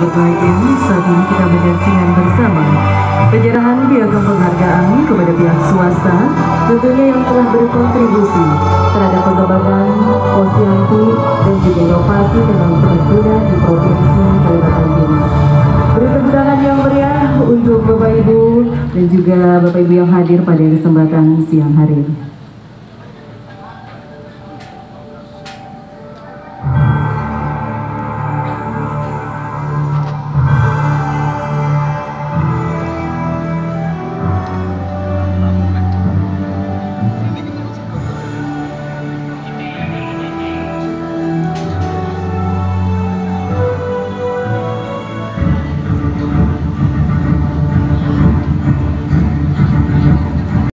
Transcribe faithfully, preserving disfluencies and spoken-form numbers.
berbahagia, saat ini kita menyaksikan bersama penyerahan piagam penghargaan kepada pihak swasta tentunya yang telah berkontribusi terhadap pengembangan posyandu dan juga inovasi dalam penerbangan di Provinsi Kalimantan Timur. Beri tepuk tangan yang meriah untuk Bapak Ibu dan juga Bapak Ibu yang hadir pada kesempatan siang hari ini.